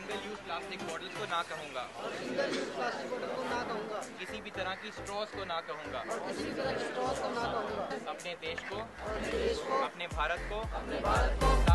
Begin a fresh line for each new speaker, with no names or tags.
Single use plastic bottles को ना कहूँगा।
सिंगल यूज प्लास्टिक बॉटल को ना कहूँगा।
किसी भी तरह की स्ट्रॉस को ना कहूँगा।
और किसी भी तरह की स्ट्रॉस को ना कहूँगा।
अपने देश को,
अपने देश को,
अपने भारत को,
अपने भारत को